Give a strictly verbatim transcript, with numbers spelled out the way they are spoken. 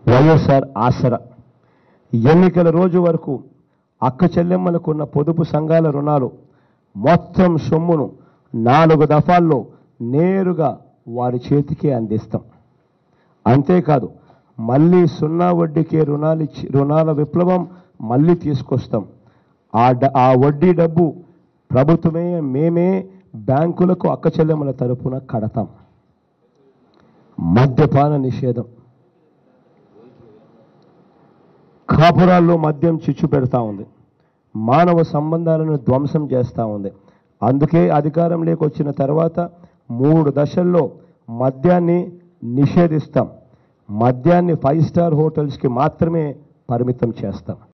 వైఎస్ఆర్ ఆసరా ఎన్నికల రోజు వరకు అక్క చెల్లెమ్మలకున్న పొదుపు సంఘాల రుణాలు మొత్తం సొమ్మును నాలుగు దఫాల్లో నేరుగా వారి చేతికే అందిస్తాం. అంతేకాదు మళ్ళీ సున్నా వడ్డీకే రుణాలు ఇచ్చి రుణాల విప్లవం మళ్ళీ తీసుకొస్తాం. ఆ ఆ వడ్డీ డబ్బు ప్రభుత్వమే మేమే బ్యాంకులకు అక్క చెల్లెమ్మల తరపున కడతాం. మద్యపాన నిషేధం. కాపురాల్లో మద్యం చిచ్చు పెడతా ఉంది, మానవ సంబంధాలను ధ్వంసం చేస్తూ ఉంది. అందుకే అధికారంలోకి వచ్చిన తర్వాత మూడు దశల్లో మద్యాన్ని నిషేధిస్తాం. మద్యాన్ని ఫైవ్ స్టార్ హోటల్స్కి మాత్రమే పరిమితం చేస్తాం.